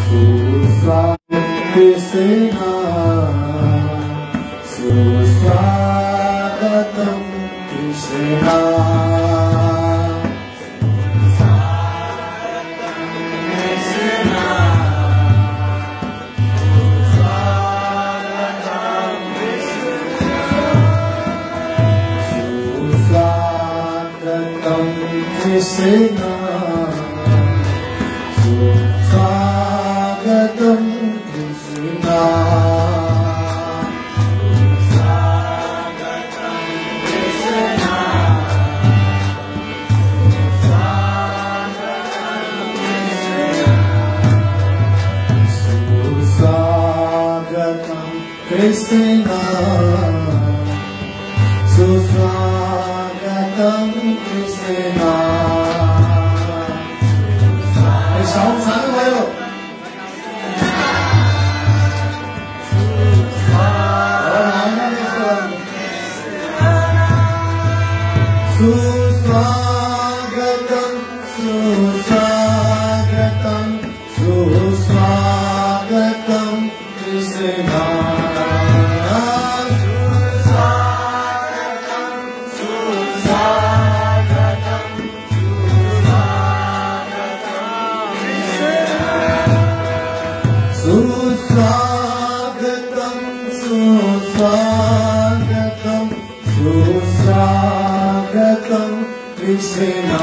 సుస్వాగతం Krishna Krishna, Swagatam Krishna, Swagatam Krishna, Swagatam Krishna, Swagatam Krishna. 小红伞都还有。Suswagatam, Suswagatam, Suswagatam, Krishna. Suswagatam, Suswagatam, Suswagatam, Krishna.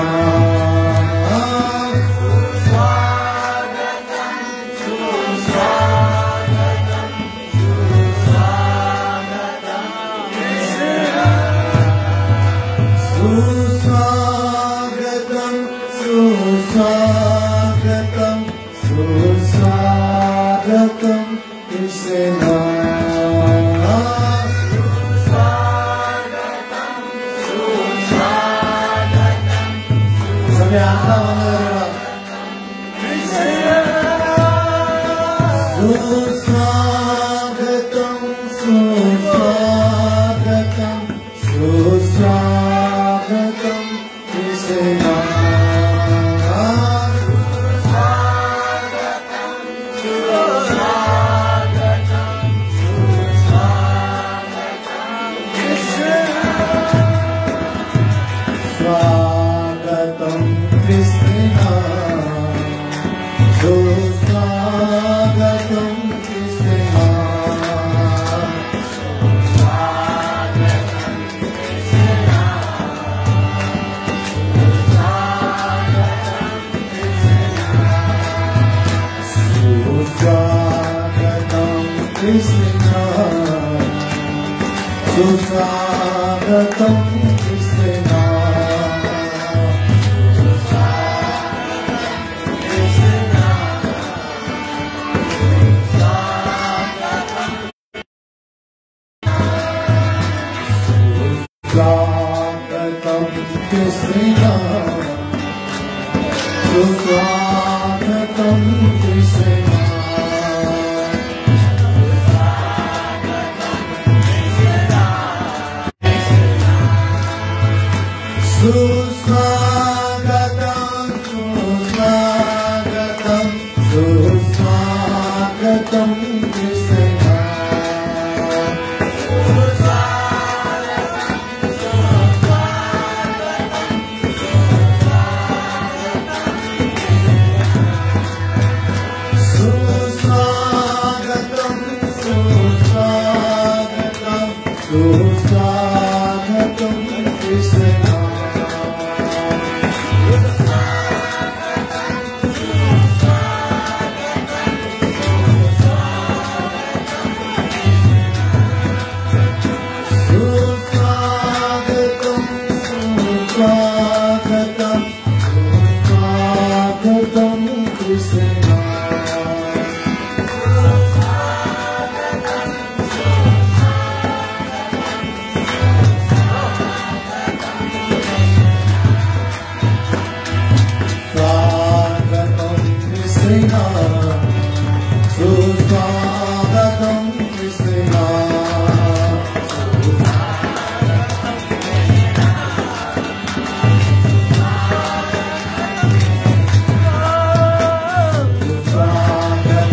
Suswagatam, Suswagatam, Suswagatam, Krishna. Suswagatam, Suswagatam, Suswagatam, Krishna. Swagatam Krishna, Swagatam Krishna, Swagatam Krishna, Swagatam Krishna. Swagatam Krishna, Swagatam Krishna. Suswagatam, Suswagatam, Suswagatam Krishna. Suswagatam, Suswagatam, Suswagatam Krishna. Suswagatam, Suswagatam, Suswagatam Krishna. Swagatam Krishna, Suswagatam Krishna. Suswagatam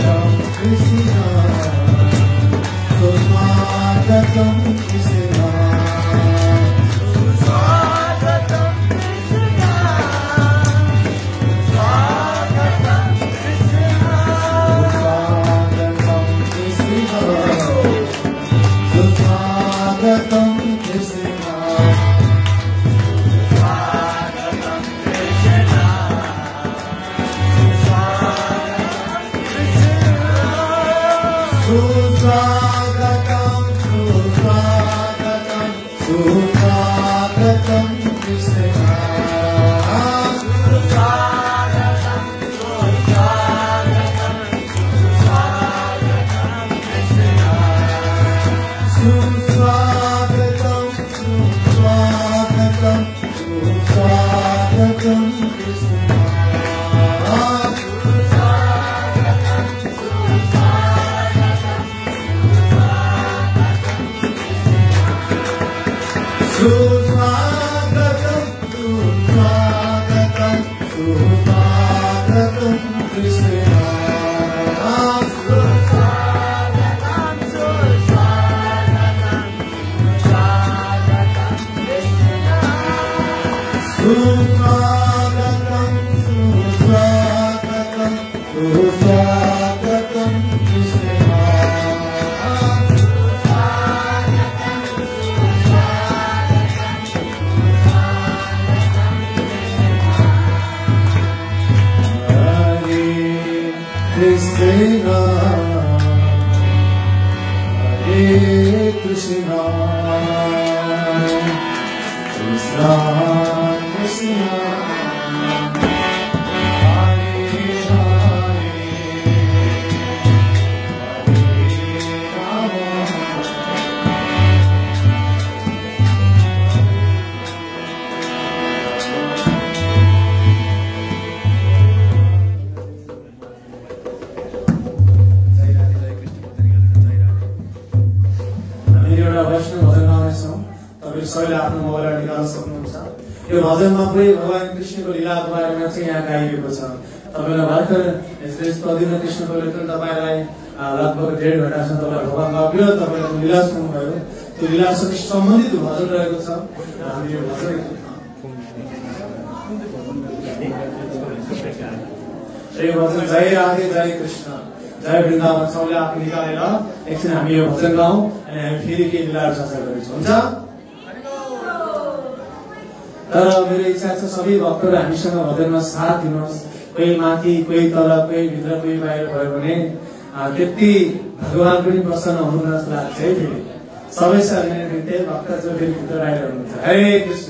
मेरो इच्छा छ सबै भक्तहरू हामीसँग भजनमा साथ दिनुहोस्। कोही माथि, कोही तल, कोही भित्र, कोही बाहिर भयो भने त्यति भगवान पनि प्रसन्न हुनुहुन्न जस्तो लाग्छ है। फेरि सबैसँग त्यही भक्त जो फेरि भित्र बाहिर हुनुहुन्छ। हरे कृष्ण।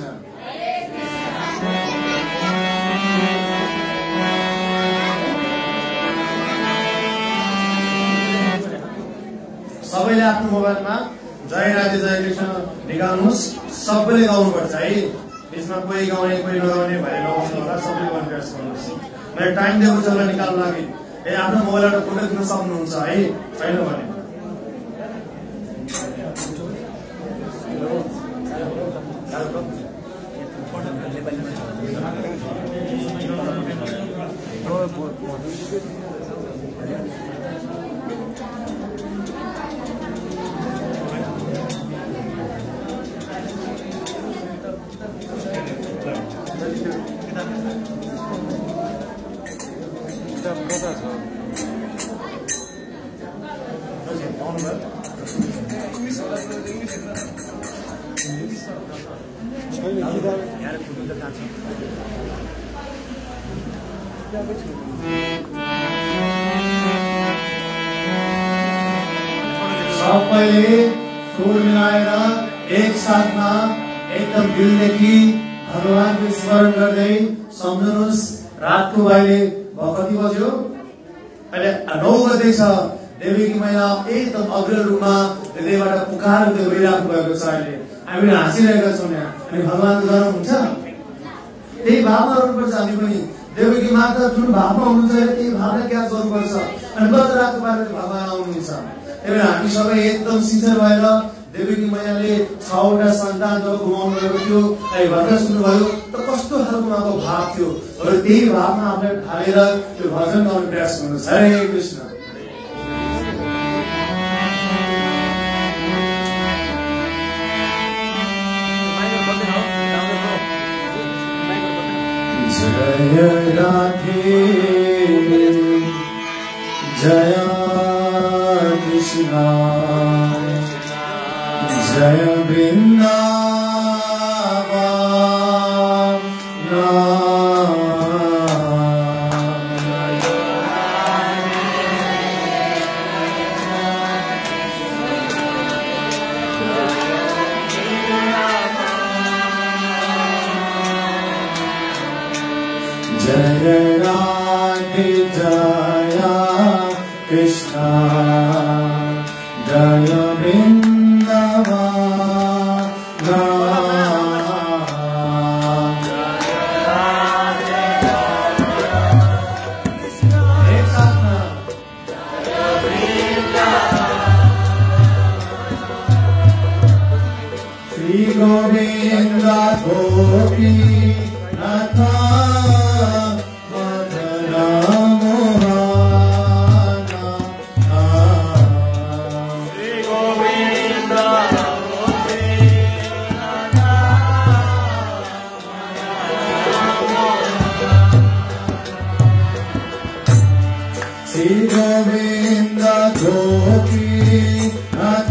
सबैले आफ्नो मोबाइलमा जय राधे जय कृष्ण निकाल्नुहोस्। सबैले गाउनुपर्छ है। यसमा कोही गाउने कोही नगाउने भाइ नगाउनु होला। सबैले गाउने प्रयास गर्नुहोस्। मैले टाइम दिएको छ निकाल्नु लागि। आफ्नो मोबाइलबाट फोटो दिन सक्नुहुन्छ है। छैन भने सबैले सुर मिलाएर एक साथमा एकदम दिलदेखि भगवानको स्मरण गर्दै सम्झनुहोस्। रातको अहिले कति बज्यो? अहिले 9 बजे छ। देवीकी मैया एकदम अग्र रूपमा हृदयबाट पुकार्दै गइराख्नु भएको छ। अहिले हामी हाँसिरहेका छौँ यहाँ। अनि भगवानको जन्म हुन्छ त्यही भावमा रहनुपर्छ। हामी पनि देवीकी माता जुन भावमा हुनुहुन्छ त्यही भावना क्याच गर्नुपर्छ। अनि गत रातको बारेमा भगवान आउनुहुन्छ। त्यही भएर हामी सबै एकदम सिन्सियर भएर देवीकी मैयाले 6वटा सन्तान जब गुमाउनु भएको थियो भन्न सुन्नुभयो त कस्तो खालको उहाँको भाव थियो। र त्यही भावमा आफूलाई ढालेर त्यो भजन गाउने प्रयास गर्नुहोस्। हरे कृष्ण। जय राधे जय कृष्णा जय जय राधे जय कृष्णा जय वृंदावन एक साथ ना श्री गोविंद गोपी नाथ श्री गोविंद गोपी नाथ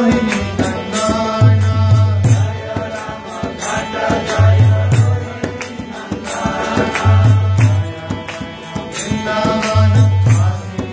रोहिणी नंदन वृंदावन वासी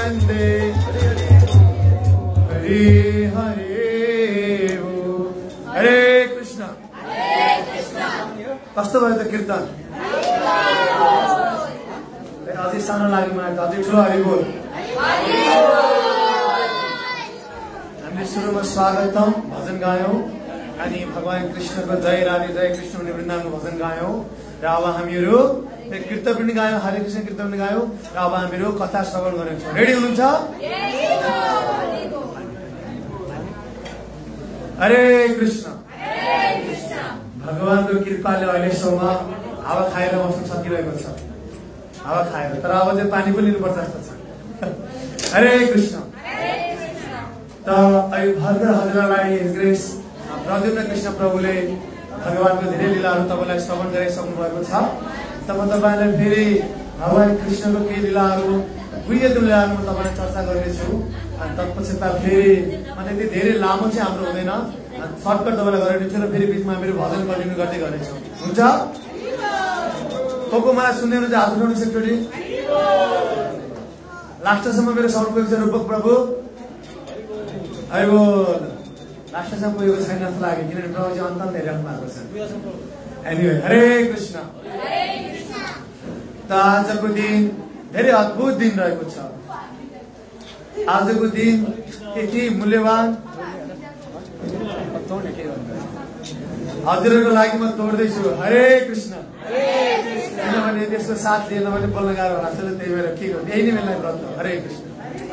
आनन्दे हरे हरे हरे कृष्ण कस्तो भयो त कीर्तन अझै सानो लाग्यो मलाई त अझै ठुलो हरि बोल हामीले सुरुमा स्वागतम भजन गायौं अनि भगवान कृष्णको जय राधे जय कृष्ण भन्ने वृन्दावनको भजन गायौं र अब हामीहरू कीर्तन पनि गायौं हरे कृष्ण कीर्तन पनि गायौं र अब हामीहरू कथा श्रवण गर्ने छौं रेडी हुनुहुन्छ हरे कृष्ण भगवानको कृपाले अहिलेसम्म हावा खाएर बस्न सकिरहेको छ हावा खाएर तर अब चाहिँ पानी पनि लिनुपर्छ जस्तो छ हरे कृष्ण त अहिले भर्खर हजुरलाई ग्रेस प्रद्युम्न कृष्ण प्रभुले भगवानको धेरै लीलाहरू तपाईलाई श्रवण गराइसक्नु भएको छ त म तपाईलाई फेरि भगवान कृष्णको केही लीलाहरू गुह्य लीलाहरू म तपाईलाई चर्चा गर्नेछु अनि तत्पश्चात फेरि त्यति धेरै लामो चाहिँ हाम्रो हुँदैन सर्टकट तपाईलाई गराइदिन्छु र फेरि बिचमा मेरो भजन कन्टिन्यू गर्दै गर्नेछौँ हुन्छ को मलाई सुन्दैन चाहिँ हात उठाउनु एकचोटि लास्टसम्म मेरो साउन्ड पुगेको छ रूपक प्रभु अहिले लास्टसम्म पुगेको छैन जस्तो लाग्यो किनभने प्रभु चाहिँ अन्त धेरै राख्नु भएको छ एनिवे हरे कृष्ण त आजको दिन धेरै अद्भुत दिन रहेको छ आजको दिन यति मूल्यवान हजुरहरूको लागि म तोड्दैछु हरे कृष्ण किनभने त्यसको साथ लिएन भने बोल्न गाह्रो होला जस्तो त्यही भएर के गर्नु यही नै मेरो व्रत हो हरे कृष्ण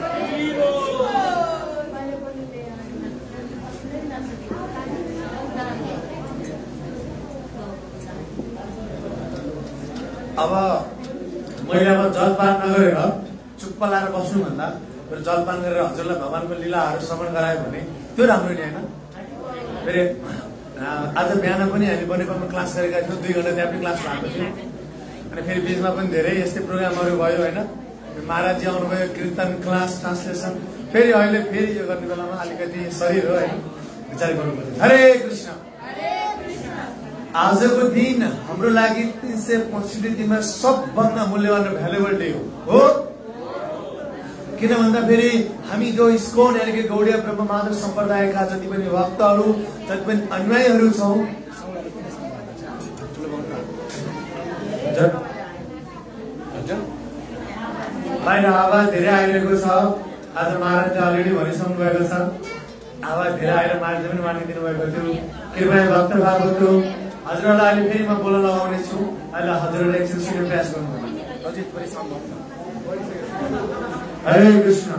अब मैले अब जलपान नगरेर चुप्प लाएर बस्नुभन्दा फेरि जलपान गरेर हजुरलाई भगवानको लीलाहरू श्रवण गरायो भने त्यो राम्रो नि होइन फेरि आज बिहान पनि हामी बनेपामा क्लास गरेका थियौँ 2 घण्टा त्यहाँ पनि क्लास भएको थियो अनि फेरि बिचमा पनि धेरै यस्तै प्रोग्रामहरू भयो होइन महाराजी आउनुभयो कीर्तन क्लास ट्रान्सलेसन फेरि अहिले फेरि यो गर्ने बेलामा अलिकति शरीर हो होइन विचार गर्नुपर्छ हरे कृष्ण आजको दिन हाम्रो लागि 365 दिनमा सबभन्दा मूल्यवान र भ्यालुएबल डे हो किन भन्दा फेरि हामी जो इस्कोन यानी कि गौडिया ब्रह्म माधव सम्प्रदायका जति पनि भक्तहरू जति पनि अनुयायीहरू छौं बाहिर आवाज धेरै आइरहेको छ आज महाराजले अलरेडी भनिसक्नु भएको छ आवाज धेरै आएर महाराजले पनि मानिदिनु भएको थियो कृपया भक्त भागवतहरू हजुरहरूलाई अहिले फेरि म बोल्न लगाउने छु अहिले हजुरहरूले एकछिन सुन्ने प्रयास गर्नुभयो अझै पनि सम्भव छ हरे कृष्ण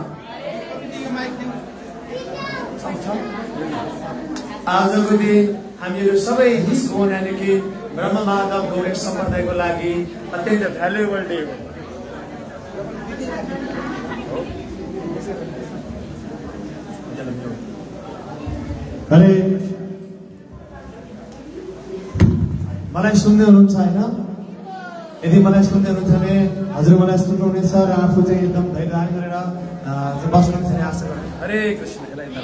आजको दिन हामीहरू सबै इस्कोन यानी कि ब्रह्म माधव गौडिया सम्प्रदायको लागि अत्यन्त भ्यालुएबल डे हो हरे मलाई सुन्दै हुनुहुन्छ होइन यदि मलाई सुन्दै हुनुहुन्छ भने हजुर मलाई सुन्नुहुनेछ र आफू चाहिँ एकदम धैर्य गरेर बस्नुहुन्छ नि आशा गर्छु हरे कृष्ण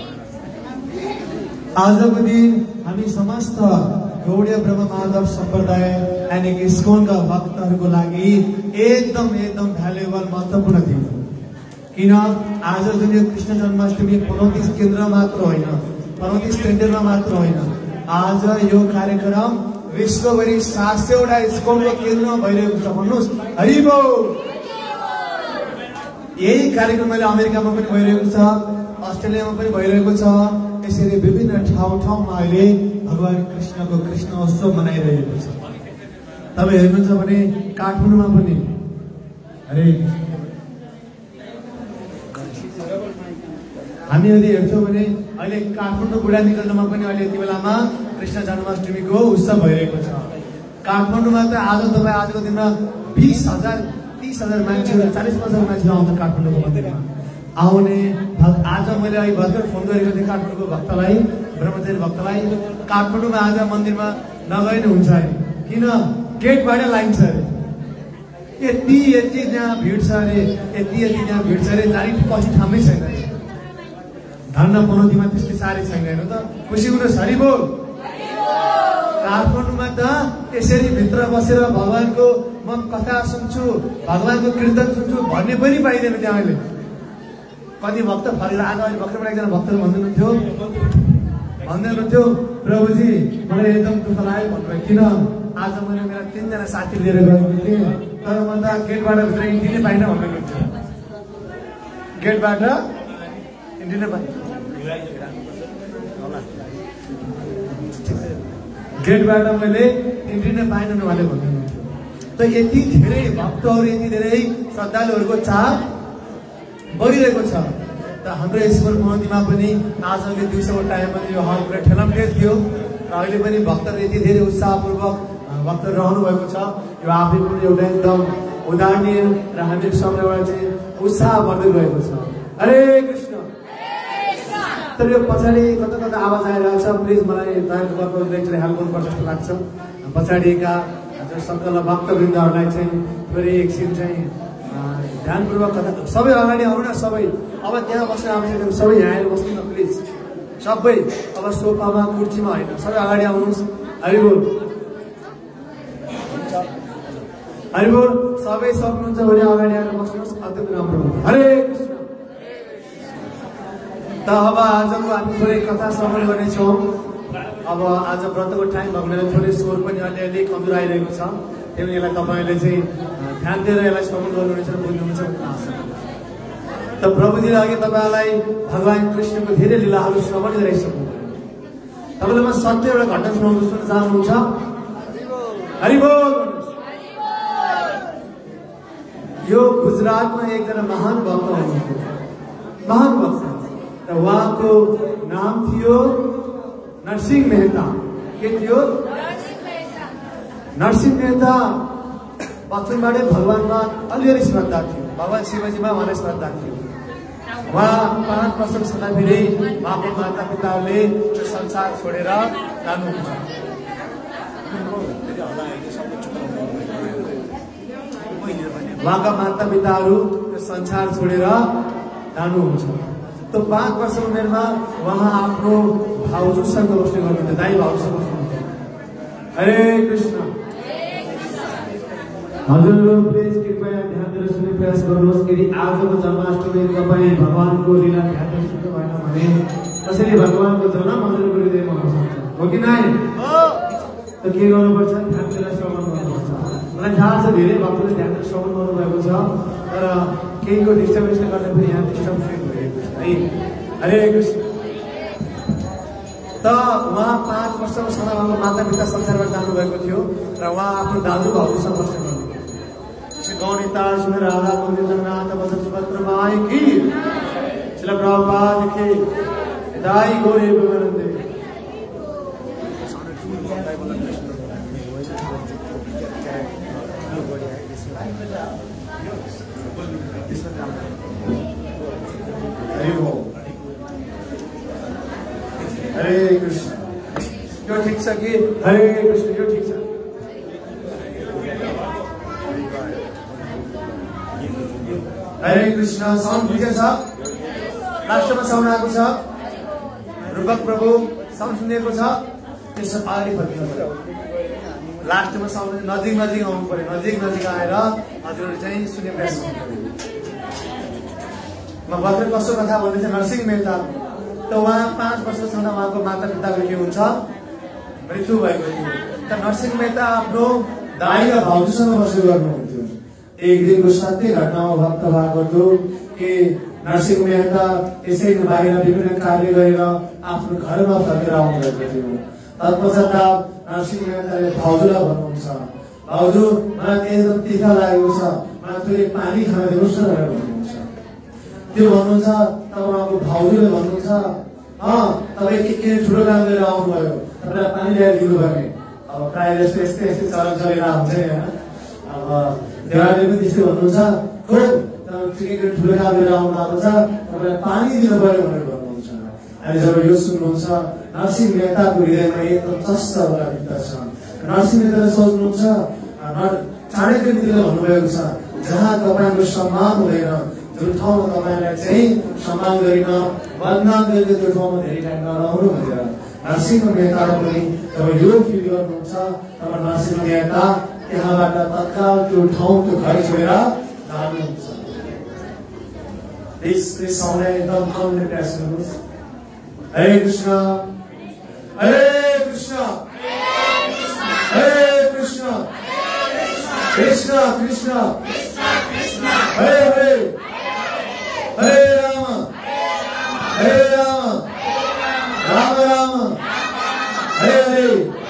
आजको दिन हामी समस्त गौडिया ब्रह्म माधव सम्प्रदाय यानी कि इस्कोनका भक्तहरूको लागि एकदम भ्यालुएबल महत्त्वपूर्ण दिन हो किन आज जुन यो कृष्ण जन्माष्टमी 29 केन्द्र मात्र होइन 29 सेन्टरमा मात्र होइन आज यो कार्यक्रम विश्वभरि 700वटा इस्कोनको केन्द्रमा भइरहेको छ भन्नुहोस् हरि बोल यही कार्यक्रम अहिले अमेरिकामा पनि भइरहेको छ अस्ट्रेलियामा पनि भइरहेको छ यसरी विभिन्न ठाउँमा अहिले भगवान कृष्णको कृष्ण उत्सव मनाइरहेको छ तपाईँ हेर्नुहुन्छ भने काठमाडौँमा पनि हरे हामी यदि हेर्छौँ भने अहिले काठमाडौँ बुढा निकल्नमा पनि अहिले यति बेलामा कृष्ण जन्माष्टमीको उत्सव भइरहेको छ काठमाडौँमा त आज तपाईँ आजको दिनमा 20,000 30,000 मान्छेहरू 40,000 मान्छेहरू आउँछ काठमाडौँको मन्दिरमा आउने आज मैले अहिले भर्खर फोन गरेको थिएँ काठमाडौँको भक्तलाई ब्रह्मचारी भक्तलाई काठमाडौँमा आज मन्दिरमा नगए नै हुन्छ अरे किन गेटबाट लाइन छ अरे यति त्यहाँ भिड छ अरे यति त्यहाँ भिड छ अरे जाने पछि ठाउँमै छैन अरे धन्न पनौतीमा त्यस्तै साह्रै छैन हेर्नु त खुसी हुनुहोस् हरि बोल काठमाडौँमा त यसरी भित्र बसेर भगवानको म कथा सुन्छु भगवानको कीर्तन सुन्छु भन्ने पनि पाइँदैन त्यहाँ अहिले कति भक्त फरेर आज अहिले भक्तबाट एकजना भक्तले भन्दै हुनुहुन्थ्यो प्रभुजी मलाई एकदम दुःख लाग्यो भन्नुभयो किन आज मैले मेरा 3 जना साथी लिएर गएको थिएँ तर म त गेटबाट भित्र इन्ट्री नै पाइनँ भन्दै हुनुहुन्थ्यो गेटबाट इन्ट्री नै पाइनँ गेटबाट मैले इन्ट्री नै पाइनँ उहाँले भन्दै हुनुहुन्थ्यो त यति धेरै भक्तहरू यति धेरै श्रद्धालुहरूको चाह बढिरहेको छ त हाम्रो ईश्वर मन्दिरमा पनि आजको दिउँसोको टाइममा यो हल पुरा ठेलामठेल थियो र अहिले पनि भक्तहरू यति धेरै उत्साहपूर्वक भक्तहरू रहनु भएको छ यो आफै पनि एउटा एकदम उदाहरणीय र हामी सबैबाट चाहिँ उत्साह बढ्दै गएको छ हरे कृष्ण तर यो पछाडि कता कता आवाज आइरहेको छ प्लिज मलाई दयाको लेक्चर हेल्प गर्नुपर्छ जस्तो लाग्छ पछाडिका सङ्कल्प भक्तवृन्दहरूलाई चाहिँ फेरि एकछिन चाहिँ ध्यानपूर्वक कथा सबै अगाडि आउनु न सबै अब त्यहाँ बस्न आवश्यक सबै यहाँ आएर बस्नु न प्लिज सबै अब सोफामा कुर्सीमा होइन सबै अगाडि आउनुहोस् हरिबोल हरिबोल सबै सक्नुहुन्छ भने अगाडि आएर बस्नुहोस् अत्यन्त राम्रो हुन्छ हरे कृष्ण त अब आजको हामी थोरै कथा श्रवण गर्नेछौँ अब आज व्रतको टाइम भएको बेला थोरै स्वर पनि अलिअलि कमजोर आइरहेको छ त्यही यसलाई तपाईँले चाहिँ ध्यान दिएर यसलाई श्रवण गर्नुहुनेछ र बुझ्नुहुनेछ भन्ने आशा त प्रभुजीले अघि तपाईँलाई भगवान कृष्णको धेरै लीलाहरू श्रवण गराइसक्नुभयो तपाईँले म सत्य एउटा घटना सुनाउनु चाहनुहुन्छ हरिबोल यो गुजरातमा एकजना महान भक्त हुनुहुन्थ्यो महान भक्त र उहाँको नाम थियो नरसिंह मेहता के थियो नरसिंह मेहता बचपनबाटै भगवानमा अलिअलि श्रद्धा थियो भगवान शिवजीमा उहाँलाई श्रद्धा थियो उहाँ 5 वर्षको छँदाखेरि उहाँको माता पिताहरूले संसार छोडेर जानुहुन्छ उहाँका माता पिताहरू संसार छोडेर जानुहुन्छ त 5 वर्ष उमेरमा उहाँ आफ्नो भाउजूसँग बस्ने गर्नुहुन्थ्यो दाइ भाउजूसँग बस्नुहुन्थ्यो हरे कृष्ण हजुरहरू प्लिज कृपया ध्यान दिएर सुन्ने प्रयास गर्नुहोस् यदि आजको जन्माष्टमी तपाईँ भगवानको लीला ध्यान दिएर सुन्नु भएन भने कसरी भगवानको जन्म हजुरको हृदयमा हुन सक्छ हो कि नै त के गर्नुपर्छ ध्यान दिएर श्रवण गर्नुपर्छ मलाई थाहा छ धेरै भक्तले ध्यान दिएर श्रवण गर्नुभएको छ तर केहीको डिस्टर्बेन्सले गर्दा पनि यहाँ डिस्टर्ब भइरहेको छ है हरे कृष्ण त उहाँ 5 वर्षको छँदा उहाँको माता पिता संसारबाट जानुभएको थियो र उहाँ आफ्नो दाजु भाउजूसँग बस्ने गर्नुभयो गौरीता सुन राधा कुन्द जगन्नाथ वचन सुभद्र माई की श्रील प्रभुपाद की दाई गौरी विवरन्दे हरे कृष्ण यो ठीक छ कि हरे कृष्ण यो ठीक छ हरे कृष्ण साउन्ड ठिकै छ लास्टमा साउन्ड आएको छ रूपक प्रभु साउन्ड सुनिएको छ त्यसो अगाडि फर्किनु पर्यो लास्टमा साउन्ड नजिक नजिक आउनु पर्यो नजिक आएर हजुरहरू चाहिँ सुन्ने प्रयास गर्नु पर्यो म भर्खर कसो कथा भन्दैछ नरसिंह मेहता त उहाँ 5 वर्ष छँदा उहाँको माता पिताको के हुन्छ मृत्यु भएको थियो त नरसिंह मेहता आफ्नो दाइ र भाउजूसँग बसेर गर्नुहुन्थ्यो एक दिनको सत्य घटनामा भक्त भएको थियो कि नरसिंह मेहता यसैको बाहिर विभिन्न कार्य गरेर आफ्नो घरमा फर्केर आउनुभएको थियो तत्पश्चात नरसिंह मेहताले भाउजूलाई भन्नुहुन्छ भाउजू मलाई एकदम तिखा लागेको छ मलाई थोरै पानी खान दिनुहोस् न भनेर भन्नुहुन्छ त्यो भन्नुहुन्छ तब उहाँको भाउजूले भन्नुहुन्छ तपाईँ के ठुलो काम गरेर आउनुभयो तपाईँलाई पानी ल्याएर दिनुभयो अब प्रायः जस्तो यस्तै चलन चलेर हुन्छ नि होइन अब देवालले पनि त्यस्तै भन्नुहुन्छ खो तपाईँ ठुलो काम गरेर आउनु भएको छ तपाईँलाई पानी दिनु पर्यो भनेर भन्नुहुन्छ अनि जब यो सुन्नुहुन्छ नरसिंह मेहताको हृदयमा एकदम चष्ट भएर भित्र छ नरसिंह मेहताले सोच्नुहुन्छ चाणक्य नीतिले भन्नुभएको छ जहाँ तपाईँको सम्मान हुँदैन जुन ठाउँमा तपाईँलाई चाहिँ सम्मान गरिन बदनाम गरेर त्यो ठाउँमा धेरै टाइम नरहनु भनेर नरसिंह मेहताले पनि जब यो फिल गर्नुहुन्छ तब नरसिंह मेहता त्यहाँबाट तत्काल त्यो ठाउँ त्यो घर छोडेर जानुहुन्छ प्लिज सबैलाई एकदम कमले प्रयास गर्नुहोस्। हरे कृष्ण हरे कृष्ण हरे कृष्ण कृष्ण कृष्ण हरे हरे हरे राम राम राम हरे हरे।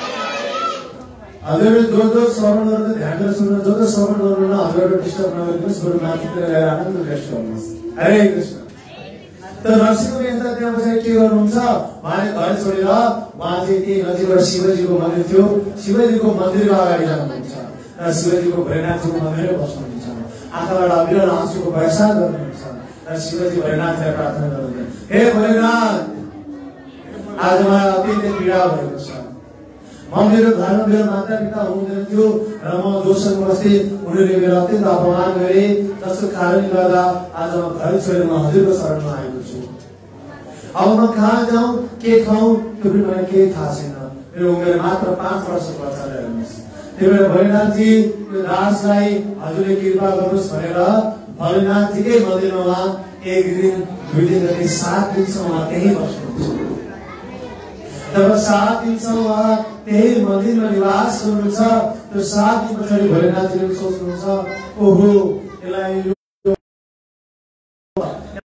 हजुर जो श्रवण गर्दा ध्यान गरेर सुन्नु, जो श्रवण गर्नु हजुरबाट डिस्टर्ब नगरिदिनुहोस्, बरु माथितिर गएर आनन्द व्यक्त गर्नुहोस्। हरे कृष्ण। त नरसिंह मेहता त्यहाँ बसेर के गर्नुहुन्छ, उहाँले घर छोडेर उहाँ चाहिँ त्यही नजिकबाट शिवजीको मन्दिर थियो, शिवजीको मन्दिरको अगाडि जानुहुन्छ र शिवजीको भैरवनाथजीको मन्दिरै बस्नुहुन्छ। आँखाबाट अविरल आँसुको वर्षा गर्नुहुन्छ र शिवजी भैरवनाथलाई प्रार्थना गर्नुहुन्छ, हे भैरवनाथ आज मलाई अत्यन्तै पीडा भएको छ। म मेरो घरमा मेरो माता पिता हुनुहुँदैन थियो र म जोसँग बस्थेँ, उनीहरूले मेरो अत्यन्त अपमान गरे, जसको कारणले गर्दा आज म घर छोडेर म हजुरको शरणमा आएको छु। अब म कहाँ जाउँ, के खाउँ, त्यो पनि मलाई केही थाहा छैन। मेरो उमेर मात्र 5 वर्षको बच्चाले हेर्नुहोस्। त्यही भएर भैरवनाथजी यो दासलाई हजुरले कृपा गर्नुहोस् भनेर भैरवनाथजीकै मन्दिरमा उहाँ 1 दिन 2 दिन गरी 7 दिनसम्म उहाँ त्यही बस्नुहुन्छ। जब 7 दिनसम्म उहाँ त्यही मन्दिरमा निवास गर्नुहुन्छ, त्यो 7 दिन पछाडि भैरवनाथजीले सोच्नुहुन्छ, ओहो यसलाई